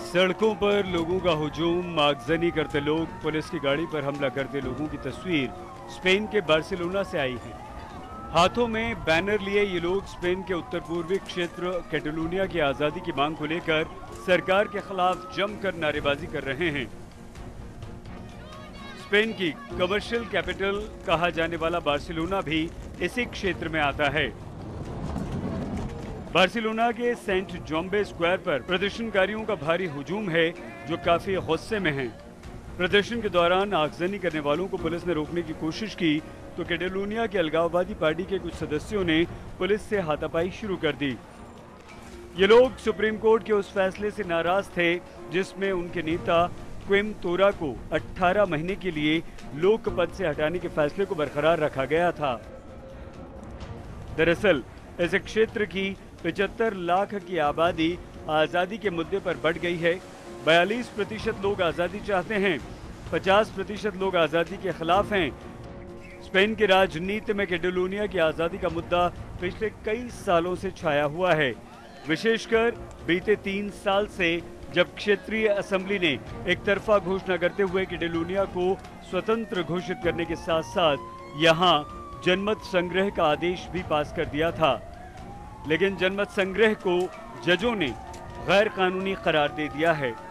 सड़कों पर लोगों का हुजूम, आगजनी करते लोग, पुलिस की गाड़ी पर हमला करते लोगों की तस्वीर स्पेन के बार्सिलोना से आई है। हाथों में बैनर लिए ये लोग स्पेन के उत्तर पूर्वी क्षेत्र कैटलोनिया की आज़ादी की मांग को लेकर सरकार के खिलाफ जमकर नारेबाजी कर रहे हैं। स्पेन की कमर्शियल कैपिटल कहा जाने वाला बार्सिलोना भी इसी क्षेत्र में आता है। बार्सिलोना के सेंट जोम्बे स्क्वायर पर प्रदर्शनकारियों का भारी हुजूम है, जो काफी गुस्से में हैं। प्रदर्शन के दौरान आगजनी करने वालों को पुलिस ने रोकने की कोशिश की तो कैटलोनिया के अलगाववादी पार्टी के कुछ सदस्यों ने पुलिस से हाथापाई शुरू कर दी। ये लोग सुप्रीम कोर्ट के उस फैसले से नाराज थे जिसमें उनके नेता क्विम तोरा को 18 महीने के लिए लोक पद से हटाने के फैसले को बरकरार रखा गया था। दरअसल इस क्षेत्र की 75 लाख की आबादी आज़ादी के मुद्दे पर बढ़ गई है। 42% लोग आज़ादी चाहते हैं, 50% लोग आज़ादी के खिलाफ हैं। स्पेन की राजनीति में कैटलोनिया की आज़ादी का मुद्दा पिछले कई सालों से छाया हुआ है, विशेषकर बीते 3 साल से जब क्षेत्रीय असेंबली ने एक तरफा घोषणा करते हुए कैटलोनिया को स्वतंत्र घोषित करने के साथ साथ यहाँ जनमत संग्रह का आदेश भी पास कर दिया था। लेकिन जनमत संग्रह को जजों ने गैर कानूनी करार दे दिया है।